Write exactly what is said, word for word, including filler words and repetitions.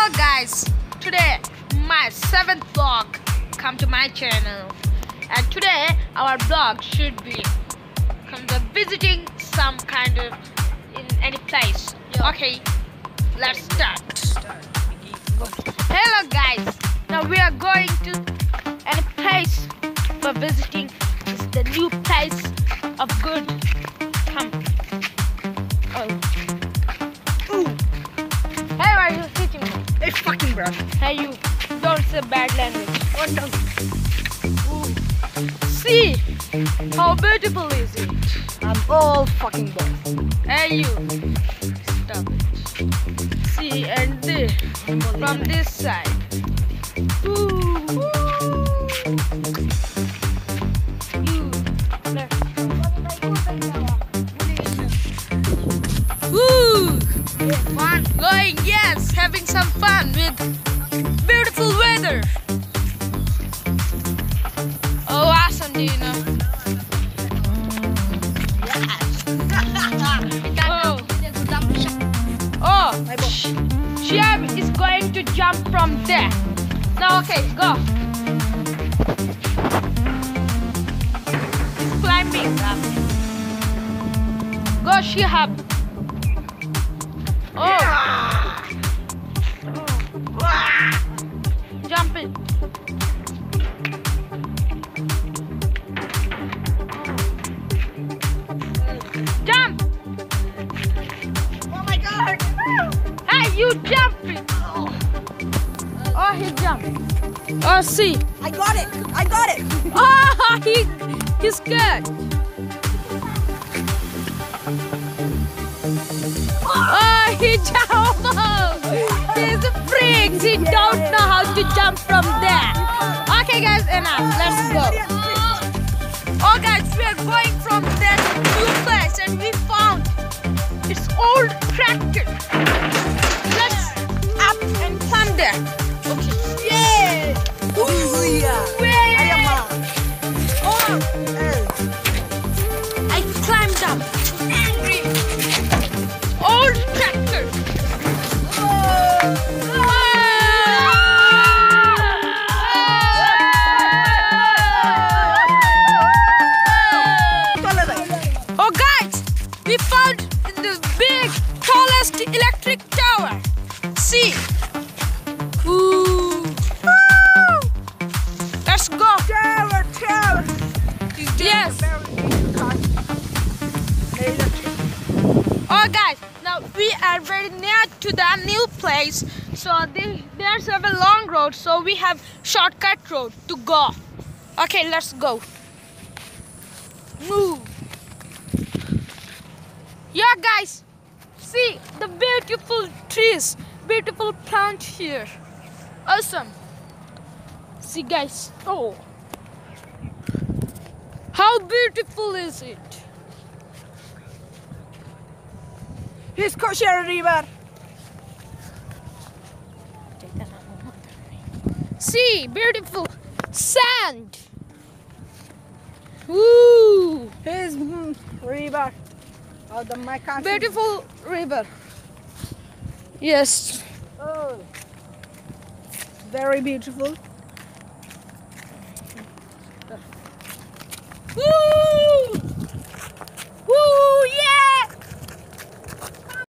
Hello guys, today my seventh vlog come to my channel, and today our vlog should be come to visiting some kind of in any place. Yeah. Okay, let's start. Hello guys, now we are going to any place for visiting. It's the new place of good. Come. Oh. Ooh. Hey, why are you hitting me? Hey, fucking bro. Hey, you don't say bad language. What the? Ooh. See how beautiful is it? I'm all fucking bored. Hey, you stop it. See, and this from this side. Ooh. You. Ooh. Fun. Going, yes, having some fun with beautiful weather. Oh, awesome, do you know? Oh, oh, Shab is going to jump from there. Now, okay, go. He's climbing up. Go, Shihab. Oh. Jump it. Jump. Oh my god. Hey, you jump it. Oh, he jumped. Oh, see. I got it. I got it. Oh, he, he's good. Oh, he jumped. He's a freak. He don't know how to jump from there. Okay, guys, enough. Let's go. Oh, guys, we are going from that new place, and we found it's old tractor. Let's up and climb there. Okay. Yeah. Ooh, yeah. Where? I am out. Oh, Hey. I climbed up. Angry. Old tractor. Oh guys, we found the big, tallest electric tower. See? Ooh. Woo. Let's go. Tower, tower. Yes. Oh guys, now we are very near to the new place. So they, there's a long road, so we have shortcut road to go. Okay, let's go. Move. Yeah guys, see the beautiful trees, beautiful plant here. Awesome. See guys, oh. How beautiful is it? Here's Koshara River. See, beautiful sand. Ooh, Here's mm, river. Oh, the my country. beautiful river. Yes. Oh. Very beautiful. Woo!